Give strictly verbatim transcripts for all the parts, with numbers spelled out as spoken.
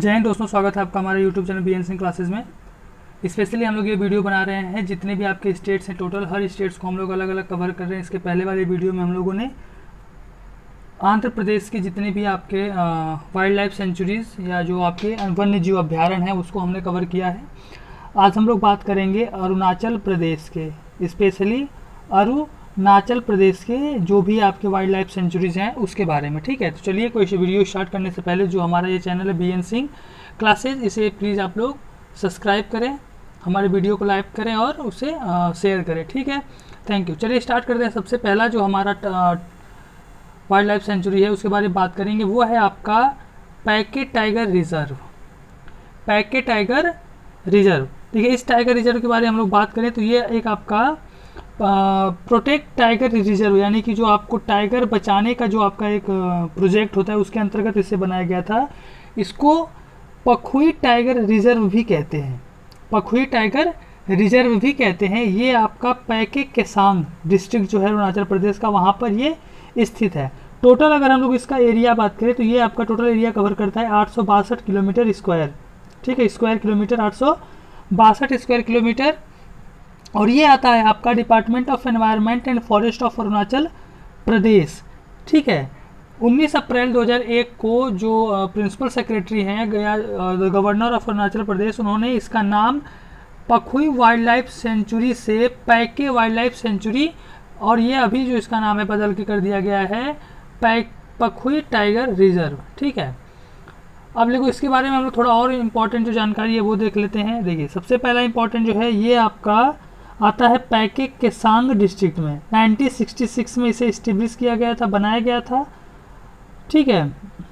जय हिंद दोस्तों, स्वागत है आपका हमारे YouTube channel B N Singh classes में। स्पेशली हम लोग ये वीडियो बना रहे हैं जितने भी आपके स्टेट्स हैं, टोटल हर स्टेट्स को हम लोग अलग अलग कवर कर रहे हैं। इसके पहले वाले वीडियो में हम लोगों ने आंध्र प्रदेश के जितने भी आपके वाइल्ड लाइफ सेंचुरीज या जो आपके वन्य जीव अभ्यारण्य हैं उसको हमने कवर किया है। आज हम लोग बात करेंगे अरुणाचल प्रदेश के, स्पेशली अरुणाचल प्रदेश के जो भी आपके वाइल्ड लाइफ सेंचुरीज हैं उसके बारे में। ठीक है, तो चलिए कोई वीडियो स्टार्ट करने से पहले जो हमारा ये चैनल है बी एन सिंह क्लासेज, इसे प्लीज़ आप लोग सब्सक्राइब करें, हमारे वीडियो को लाइक करें और उसे शेयर करें। ठीक है, थैंक यू। चलिए स्टार्ट करते हैं। सबसे पहला जो हमारा वाइल्ड लाइफ सेंचुरी है उसके बारे में बात करेंगे, वो है आपका Pakke tiger reserve. Pakke tiger reserve, देखिए इस टाइगर रिजर्व के बारे में हम लोग बात करें तो ये एक आपका प्रोटेक्ट टाइगर रिजर्व, यानी कि जो आपको टाइगर बचाने का जो आपका एक प्रोजेक्ट होता है उसके अंतर्गत इसे बनाया गया था। इसको पखुई टाइगर रिजर्व भी कहते हैं, पखुई टाइगर रिजर्व भी कहते हैं। ये आपका पैके केसांग डिस्ट्रिक्ट जो है अरुणाचल प्रदेश का, वहाँ पर ये स्थित है। टोटल अगर हम लोग इसका एरिया बात करें तो ये आपका टोटल एरिया कवर करता है आठ सौ बासठ किलोमीटर स्क्वायर। ठीक है, स्क्वायर किलोमीटर आठ सौ बासठ स्क्वायर किलोमीटर। और ये आता है आपका department of environment and forest of Arunachal Pradesh. ठीक है, उन्नीस अप्रैल दो हज़ार एक को जो प्रिंसिपल सेक्रेटरी हैं गया गवर्नर ऑफ अरुणाचल प्रदेश, उन्होंने इसका नाम पखुई वाइल्ड लाइफ सेंचुरी से पैके वाइल्ड लाइफ सेंचुरी, और ये अभी जो इसका नाम है बदल के कर दिया गया है पैक पखुई टाइगर रिजर्व। ठीक है, अब देखो इसके बारे में हम लोग थोड़ा और इम्पोर्टेंट जो जानकारी है वो देख लेते हैं। देखिए सबसे पहला इम्पोर्टेंट जो है ये आपका आता है पैके केसांग डिस्ट्रिक्ट में। नाइनटीन सिक्सटी सिक्स में इसे इस्टेब्लिश किया गया था, बनाया गया था। ठीक है,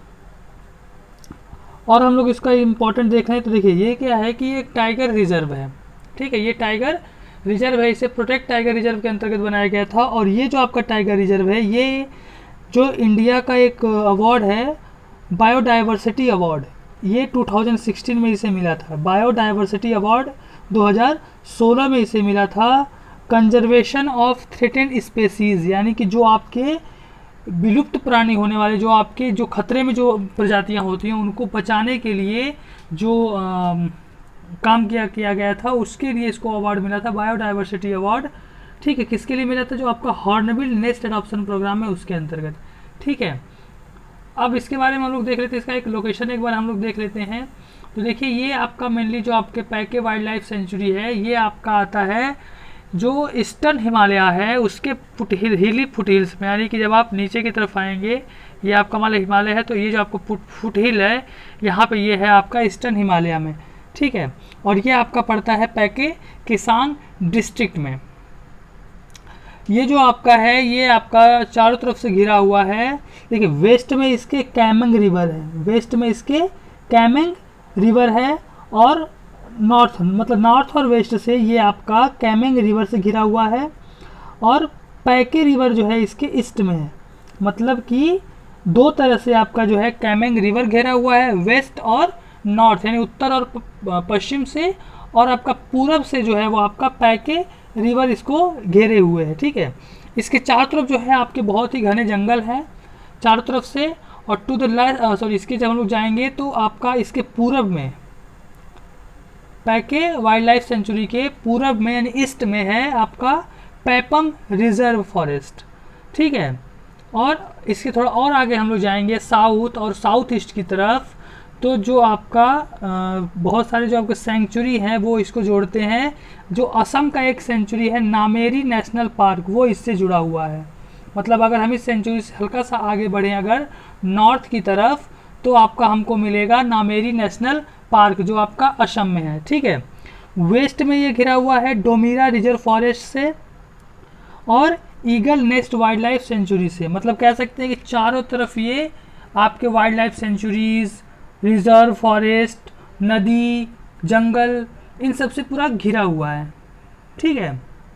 और हम लोग इसका इम्पोर्टेंट देख रहे हैं तो देखिए ये क्या है कि ये एक टाइगर रिजर्व है। ठीक है, ये टाइगर रिजर्व है, इसे प्रोटेक्ट टाइगर रिजर्व के अंतर्गत बनाया गया था। और ये जो आपका टाइगर रिजर्व है ये जो इंडिया का एक अवार्ड है बायोडाइवर्सिटी अवार्ड, ये दो हज़ार सोलह में इसे मिला था। बायोडाइवर्सिटी अवार्ड दो हज़ार सोलह में इसे मिला था। कंजर्वेशन ऑफ थ्रेटेंड स्पेसीज, यानी कि जो आपके विलुप्त प्राणी होने वाले, जो आपके जो खतरे में जो प्रजातियां होती हैं उनको बचाने के लिए जो आ, काम किया किया गया था, उसके लिए इसको अवार्ड मिला था, बायोडाइवर्सिटी अवार्ड। ठीक है, किसके लिए मिला था? जो आपका हॉर्नबिल नेस्ट एडॉप्शन प्रोग्राम है उसके अंतर्गत। ठीक है, अब इसके बारे में हम लोग देख लेते हैं, इसका एक लोकेशन एक बार हम लोग देख लेते हैं। तो देखिए ये आपका मेनली जो आपके पैके वाइल्ड लाइफ सेंचुरी है ये आपका आता है जो ईस्टर्न हिमालय है उसके फुट हिल हिली फुट हिल्स में, यानी कि जब आप नीचे की तरफ आएंगे ये आपका मान हिमालय है तो ये जो आपको फुट फुट हिल है यहाँ पे ये है आपका ईस्टर्न हिमालय में। ठीक है, और ये आपका पड़ता है पैके केसांग डिस्ट्रिक्ट में। ये जो आपका है ये आपका चारों तरफ से घिरा हुआ है। देखिए वेस्ट में इसके कैमेंग रिवर है, वेस्ट में इसके कैमेंग रिवर है, और नॉर्थ मतलब नॉर्थ और वेस्ट से ये आपका कैमेंग रिवर से घिरा हुआ है। और पैके रिवर जो है इसके ईस्ट में है, मतलब कि दो तरह से आपका जो है कैमेंग रिवर घेरा हुआ है, वेस्ट और नॉर्थ, यानी उत्तर और पश्चिम से, और आपका पूरब से जो है वो आपका पैके रिवर इसको घेरे हुए है। ठीक है, इसके चारों तरफ जो है आपके बहुत ही घने जंगल है चारों तरफ से। और टू द लेफ्ट सॉरी इसके जब हम लोग जाएंगे तो आपका इसके पूरब में पैके वाइल्ड लाइफ सेंचुरी के पूरब में यानी ईस्ट में है आपका पैपम रिजर्व फॉरेस्ट। ठीक है, और इसके थोड़ा और आगे हम लोग जाएंगे साउथ और साउथ ईस्ट की तरफ, तो जो आपका आ, बहुत सारे जो आपके सेंचुरी हैं वो इसको जोड़ते हैं। जो असम का एक सेंचुरी है नामेरी नेशनल पार्क, वो इससे जुड़ा हुआ है। मतलब अगर हम इस सेंचुरी से हल्का सा आगे बढ़ें अगर नॉर्थ की तरफ तो आपका हमको मिलेगा नामेरी नेशनल पार्क जो आपका असम में है। ठीक है, वेस्ट में ये घिरा हुआ है डोमिरा रिजर्व फॉरेस्ट से और eagle nest wildlife sanctuary से। मतलब कह सकते हैं कि चारों तरफ ये आपके wildlife sanctuaries, reserve forest, नदी, जंगल, इन सब से पूरा घिरा हुआ है। ठीक है,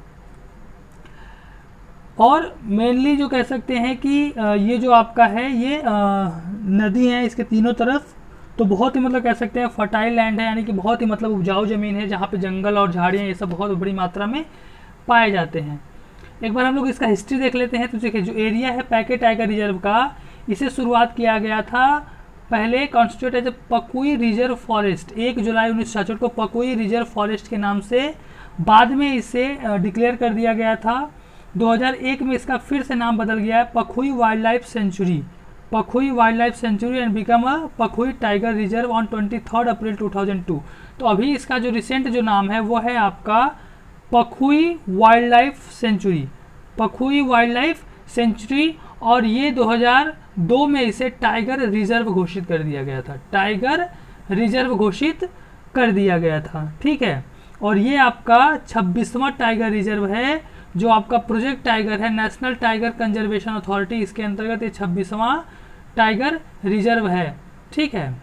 और मेनली जो कह सकते हैं कि ये जो आपका है ये नदी है इसके तीनों तरफ, तो बहुत ही मतलब कह सकते हैं फर्टाइल लैंड है, यानी कि बहुत ही मतलब उपजाऊ ज़मीन है जहाँ पे जंगल और झाड़ियाँ ये सब बहुत बड़ी मात्रा में पाए जाते हैं। एक बार हम लोग इसका हिस्ट्री देख लेते हैं। तो देखिए जो एरिया है पैके टाइगर रिजर्व का, इसे शुरुआत किया गया था पहले constitute as a Pakhui reserve forest, एक जुलाई उन्नीस सौ छाछठ को पकुई रिजर्व फॉरेस्ट के नाम से, बाद में इसे डिक्लेयर कर दिया गया था। दो हज़ार एक में इसका फिर से नाम बदल गया है Pakhui wildlife sanctuary, Pakhui wildlife sanctuary and become a Pakhui tiger reserve on twenty third April two thousand two. तो अभी इसका जो रिसेंट जो नाम है वो है आपका Pakhui wildlife sanctuary, Pakhui wildlife sanctuary. और ये दो हज़ार दो में इसे टाइगर रिजर्व घोषित कर दिया गया था, टाइगर रिजर्व घोषित कर दिया गया था, ठीक है। और ये आपका छब्बीसवां टाइगर रिजर्व है जो आपका प्रोजेक्ट टाइगर है, नेशनल टाइगर कंजर्वेशन अथॉरिटी, इसके अंतर्गत ये छब्बीसवां टाइगर रिजर्व है, ठीक है।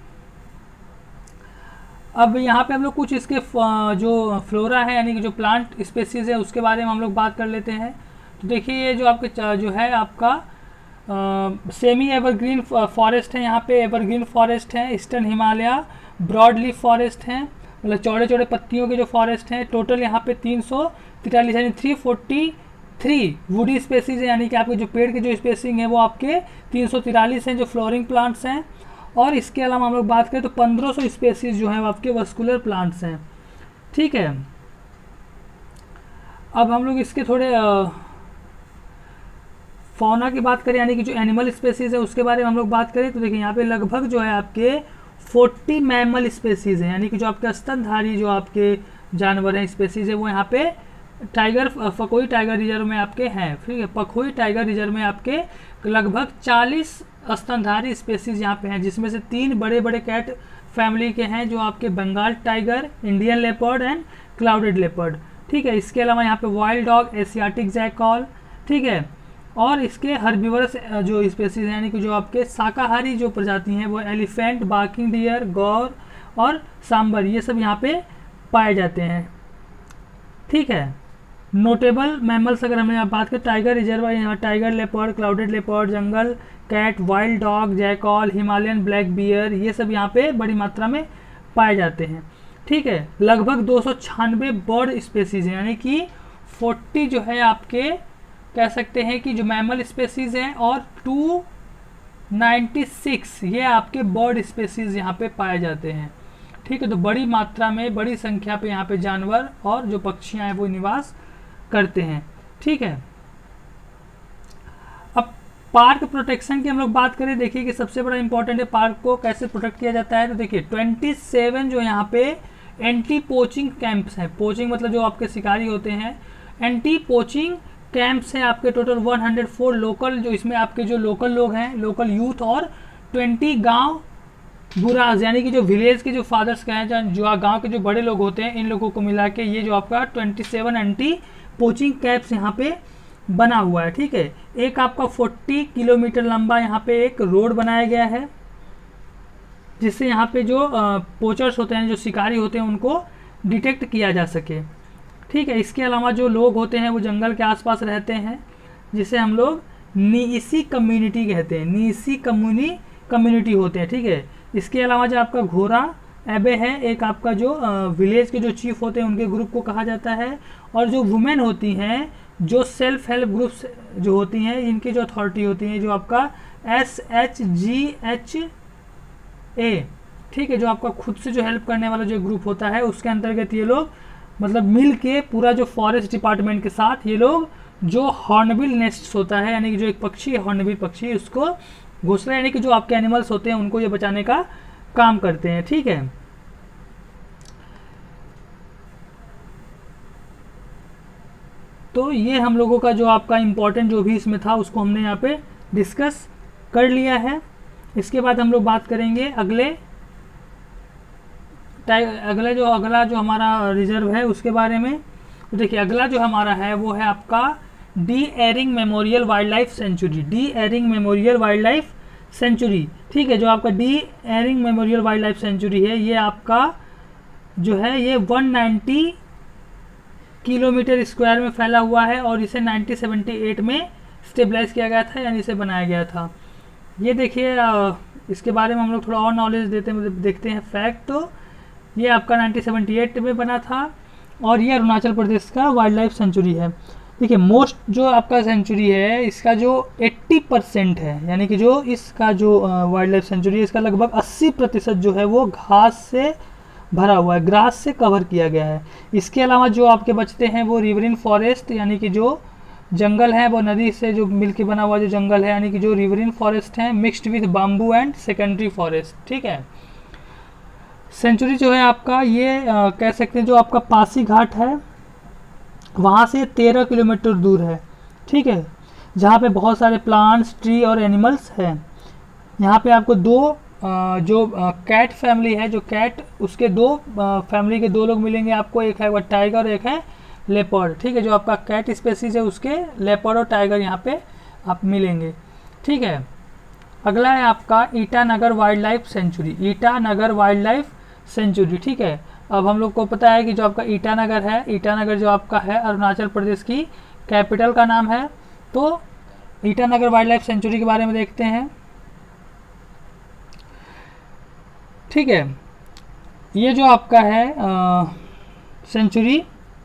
अब यहाँ पे हम लोग कुछ इसके जो फ्लोरा है यानी कि जो प्लांट स्पेसीज है उसके बारे में हम लोग बात कर लेते हैं। तो देखिए ये जो आपके जो है आपका सेमी एवरग्रीन फॉरेस्ट है, यहाँ पे एवरग्रीन फॉरेस्ट है, eastern Himalaya broad leaf forest है, मतलब चौड़े चौड़े पत्तियों के जो फॉरेस्ट हैं। टोटल यहाँ पे तीन सौ तिरालीस यानी three forty three woody species है, यानी कि आपके जो पेड़ के जो स्पेसिंग है वो आपके तीन सौ तिरालीस हैं जो फ्लोरिंग प्लांट्स हैं। और इसके अलावा हम लोग बात करें तो पंद्रह सौ स्पेसीज जो हैं वो आपके वस्कुलर प्लांट्स हैं, ठीक है। अब हम लोग इसके थोड़े फौना की बात करें यानी कि जो एनिमल स्पेसीज है उसके बारे में हम लोग बात करें तो देखिए यहाँ पे लगभग जो है आपके चालीस मैमल स्पेसीज हैं, यानी कि जो आपके स्तनधारी जो आपके जानवर हैं स्पेसीज है वो यहाँ पे टाइगर पखुई टाइगर रिजर्व में आपके हैं, ठीक है। पखुई टाइगर रिजर्व में आपके लगभग चालीस स्तनधारी स्पेसीज यहाँ पे हैं, जिसमें से तीन बड़े बड़े कैट फैमिली के हैं जो आपके Bengal tiger, Indian leopard and clouded leopard, ठीक है। इसके अलावा यहाँ पे वाइल्ड डॉग, एशियाटिक जैकॉल, ठीक है। और इसके हर्बीवरस जो स्पेसीज हैं यानी कि जो आपके शाकाहारी जो प्रजाति हैं वो एलिफेंट, बार्किंग डियर, गौर और सांबर, ये सब यहाँ पे पाए जाते हैं, ठीक है। नोटेबल मैमल्स अगर हमने बात करें टाइगर रिजर्व है, यहाँ tiger leopard, clouded leopard, jungle cat, wild dog, jackal, Himalayan black bear, ये सब यहाँ पे बड़ी मात्रा में पाए जाते हैं, ठीक है। लगभग दो सौ छियानवे बर्ड स्पेसीज हैं, यानी कि चालीस जो है आपके कह सकते हैं कि जो मैमल स्पेसीज हैं और दो सौ छियानवे ये आपके बर्ड स्पेसीज यहाँ पे पाए जाते हैं, ठीक है। तो बड़ी मात्रा में बड़ी संख्या पे यहाँ पे जानवर और जो पक्षियाँ हैं वो निवास करते हैं, ठीक है। अब पार्क प्रोटेक्शन की हम लोग बात करें, देखिए कि सबसे बड़ा इंपॉर्टेंट है पार्क को कैसे प्रोटेक्ट किया जाता है। तो देखिए सत्ताईस जो यहाँ पे एंटी पोचिंग कैंप्स हैं, पोचिंग मतलब जो आपके शिकारी होते हैं, एंटी पोचिंग कैंप्स हैं आपके टोटल एक सौ चार लोकल, जो इसमें आपके जो लोकल लोग हैं लोकल यूथ और बीस गांव बुराज यानी कि जो विलेज के जो फादर्स का हैं जो गांव के जो बड़े लोग होते हैं इन लोगों को मिला के ये जो आपका सत्ताईस एंटी पोचिंग कैंप्स यहाँ पे बना हुआ है, ठीक है। एक आपका चालीस किलोमीटर लंबा यहाँ पे एक रोड बनाया गया है जिससे यहाँ पे जो पोचर्स होते हैं जो शिकारी होते हैं उनको डिटेक्ट किया जा सके, ठीक है। इसके अलावा जो लोग होते हैं वो जंगल के आसपास रहते हैं जिसे हम लोग नीसी कम्युनिटी कहते हैं, नीसी कम्युनी कम्युनिटी होते हैं, ठीक है। इसके अलावा जो आपका घोड़ा एबे है, एक आपका जो विलेज के जो चीफ होते हैं उनके ग्रुप को कहा जाता है। और जो वुमेन होती हैं जो सेल्फ हेल्प ग्रुप्स जो होती हैं इनकी जो अथॉरिटी होती है जो आपका S H G H A, ठीक है, जो आपका खुद से जो हेल्प करने वाला जो ग्रुप होता है उसके अंतर्गत ये लोग मतलब मिल के पूरा जो फॉरेस्ट डिपार्टमेंट के साथ ये लोग जो हॉर्नबिल नेस्ट होता है यानी कि जो एक पक्षी है हॉर्नबिल पक्षी उसको घोंसला यानी कि जो आपके एनिमल्स होते हैं उनको ये बचाने का काम करते हैं, ठीक है। तो ये हम लोगों का जो आपका इम्पोर्टेंट जो भी इसमें था उसको हमने यहाँ पे डिस्कस कर लिया है। इसके बाद हम लोग बात करेंगे अगले अगला जो अगला जो हमारा रिजर्व है उसके बारे में। तो देखिए अगला जो हमारा है वो है आपका D Ering memorial wildlife sanctuary, D Ering memorial wildlife sanctuary, ठीक है। जो आपका D Ering memorial wildlife sanctuary है ये आपका जो है ये एक सौ नब्बे किलोमीटर स्क्वायर में फैला हुआ है और इसे उन्नीस सौ अठहत्तर में स्टेबलाइज किया गया था यानी इसे बनाया गया था। ये देखिए इसके बारे में हम लोग थोड़ा और नॉलेज देते हैं देखते हैं फैक्ट। तो ये आपका उन्नीस सौ अठहत्तर में बना था और ये अरुणाचल प्रदेश का वाइल्ड लाइफ सेंचुरी है। देखिए मोस्ट जो आपका सेंचुरी है इसका जो अस्सी परसेंट है, यानी कि जो इसका जो वाइल्ड लाइफ सेंचुरी है इसका लगभग अस्सी प्रतिशत जो है वो घास से भरा हुआ है, ग्रास से कवर किया गया है। इसके अलावा जो आपके बचते हैं वो रिवरिन फॉरेस्ट, यानी कि जो जंगल है वो नदी से जो मिलके बना हुआ जो जंगल है, यानी कि जो रिवरिन फॉरेस्ट है mixed with bamboo and secondary forest. ठीक है, सेंचुरी जो है आपका ये आ, कह सकते हैं जो आपका पासी घाट है वहाँ से तेरह किलोमीटर दूर है। ठीक है, जहाँ पे बहुत सारे प्लांट्स, ट्री और एनिमल्स हैं। यहाँ पे आपको दो आ, जो कैट फैमिली है, जो कैट उसके दो फैमिली के दो लोग मिलेंगे आपको, एक है वो टाइगर और एक है लेपर्ड। ठीक है, जो आपका कैट स्पेसीज है उसके लेपर्ड और टाइगर यहाँ पे आप मिलेंगे। ठीक है, अगला है आपका Itanagar wildlife sanctuary, Itanagar wildlife sanctuary. ठीक है, अब हम लोग को पता है कि जो आपका ईटानगर है, ईटानगर जो आपका है अरुणाचल प्रदेश की कैपिटल का नाम है। तो ईटानगर वाइल्ड लाइफ सेंचुरी के बारे में देखते हैं। ठीक है, ये जो आपका है आ, सेंचुरी,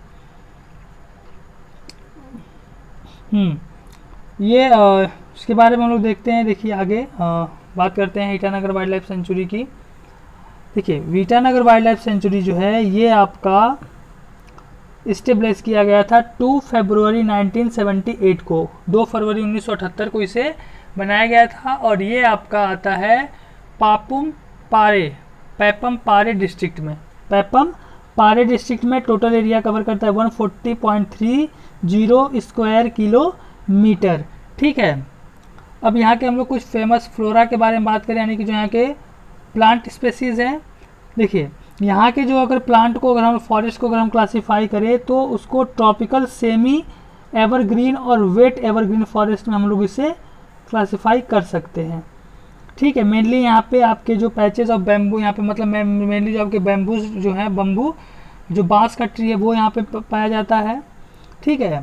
हम्म ये आ, इसके बारे में हम लोग देखते हैं। देखिए आगे आ, बात करते हैं ईटानगर वाइल्ड लाइफ सेंचुरी की। देखिए ईटानगर वाइल्ड लाइफ सेंचुरी जो है ये आपका इस्टेब्लिश किया गया था दो फरवरी उन्नीस सौ अठहत्तर को, दो फरवरी उन्नीस सौ अठहत्तर को इसे बनाया गया था। और ये आपका आता है पापुम पारे, पैपम पारे डिस्ट्रिक्ट में, पैपम पारे डिस्ट्रिक्ट में। टोटल एरिया कवर करता है एक सौ चालीस पॉइंट तीस स्क्वायर किलोमीटर। ठीक है, अब यहाँ के हम लोग कुछ फेमस फ्लोरा के बारे में बात करें, यानी कि जो यहाँ के प्लांट स्पेसीज हैं। देखिए यहाँ के जो अगर प्लांट को, अगर हम फॉरेस्ट को अगर हम क्लासीफाई करें तो उसको ट्रॉपिकल, सेमी एवरग्रीन और वेट एवरग्रीन फॉरेस्ट में हम लोग इसे क्लासीफाई कर सकते हैं। ठीक है, मेनली यहाँ पे आपके जो पैचेज ऑफ बैम्बू, यहाँ पे मतलब मेनली जो आपके बैम्बू जो है, बम्बू जो बांस का ट्री है वो यहाँ पे पाया जाता है। ठीक है,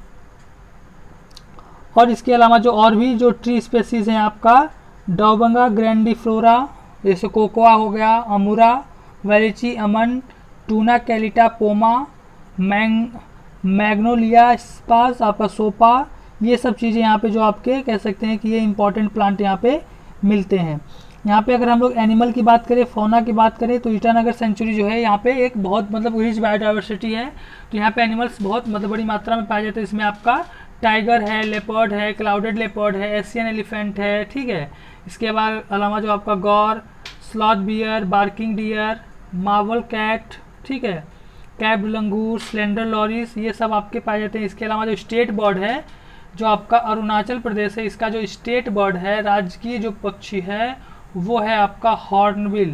और इसके अलावा जो और भी जो ट्री स्पेसीज हैं आपका डोबंगा ग्रैंडिफ्लोरा, जैसे कोकोआ हो गया, अमूरा, वेलिची, अमन, टूना कैलिटा, पोमा, मैंग मैग्नोलिया स्पास, आपका सोपा, ये सब चीज़ें यहाँ पे जो आपके कह सकते हैं कि ये इंपॉर्टेंट प्लांट यहाँ पे मिलते हैं। यहाँ पे अगर हम लोग एनिमल की बात करें, फौना की बात करें, तो ईटानगर सेंचुरी जो है यहाँ पे एक बहुत मतलब रिच बायोडाइवर्सिटी है। तो यहाँ पे एनिमल्स बहुत मतलब बड़ी मात्रा में पाए जाते हैं। इसमें आपका टाइगर है, लेपर्ड है, क्लाउडेड लेपर्ड है, एशियन एलिफेंट है। ठीक है, इसके बाद अलावा जो आपका gaur, sloth bear, barking deer, marble cat, ठीक है, कैब लंगूर, स्लेंडर लॉरिस, ये सब आपके पाए जाते हैं। इसके अलावा जो स्टेट बर्ड है जो आपका अरुणाचल प्रदेश है, इसका जो स्टेट बर्ड है, राजकीय जो पक्षी है वो है आपका हॉर्नबिल,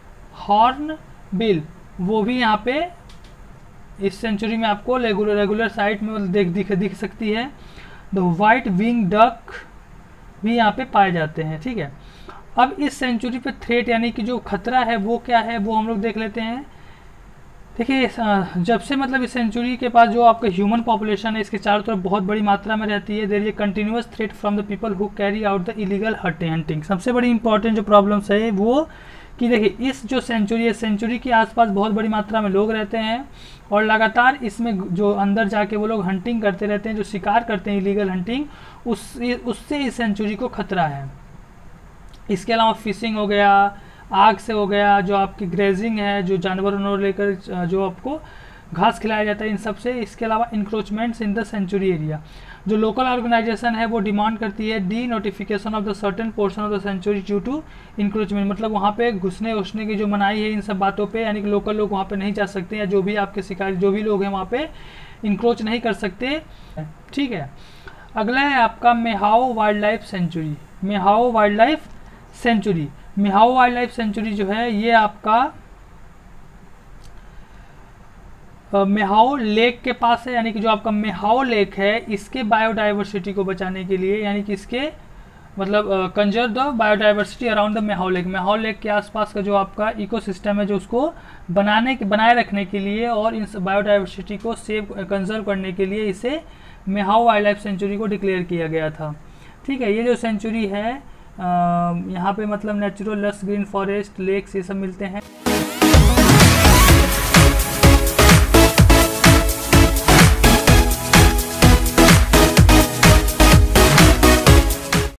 हॉर्नबिल, वो भी यहाँ पे इस सेंचुरी में आपको रेगुलर रेगुलर साइट में देख दिख दिख सकती है। द वाइट विंग डक भी यहाँ पे पाए जाते हैं। ठीक है, अब इस सेंचुरी पे थ्रेट यानी कि जो खतरा है वो क्या है वो हम लोग देख लेते हैं। देखिए जब से मतलब इस सेंचुरी के पास जो आपका ह्यूमन पॉपुलेशन है इसके चारों तरफ बहुत बड़ी मात्रा में रहती है। There is a continuous threat from the people who carry out the illegal hunting. सबसे बड़ी इंपॉर्टेंट जो प्रॉब्लम्स है वो कि देखिए इस जो सेंचुरी है, सेंचुरी के आसपास बहुत बड़ी मात्रा में लोग रहते हैं और लगातार इसमें जो अंदर जाके वो लोग हंटिंग करते रहते हैं, जो शिकार करते हैं इलीगल हंटिंग, उस उससे इस सेंचुरी को खतरा है। इसके अलावा फिशिंग हो गया, आग से हो गया, जो आपकी ग्रेजिंग है, जो जानवरों लेकर जो आपको घास खिलाया जाता है, इन सब से। इसके अलावा encroachments in the sanctuary area, जो लोकल ऑर्गेनाइजेशन है वो डिमांड करती है denotification of the certain portion of the sanctuary due to encroachment, मतलब वहाँ पे घुसने उठने की जो मनाही है इन सब बातों पे, यानी कि लोकल लोग वहाँ पे नहीं जा सकते, या जो भी आपके शिकारी जो भी लोग हैं वहाँ पे इंक्रोच नहीं कर सकते। ठीक है, अगला है आपका Mehao wildlife sanctuary. Mehao wildlife sanctuary, Mehao wildlife sanctuary जो है ये आपका मेहाओ लेक के पास है, यानी कि जो आपका मेहाओ लेक है इसके बायोडाइवर्सिटी को बचाने के लिए, यानी कि इसके मतलब conserve the biodiversity around the Mehao lake, Mehao lake के आसपास का जो आपका इकोसिस्टम है जो उसको बनाने के बनाए रखने के लिए और इन बायोडाइवर्सिटी को सेव कंजर्व करने के लिए इसे मेहाओ वाइल्ड लाइफ सेंचुरी को डिक्लेयर किया गया था। ठीक है, ये जो सेंचुरी है यहाँ पे मतलब नेचुरल लस ग्रीन फॉरेस्ट, लेक्स ये सब मिलते हैं।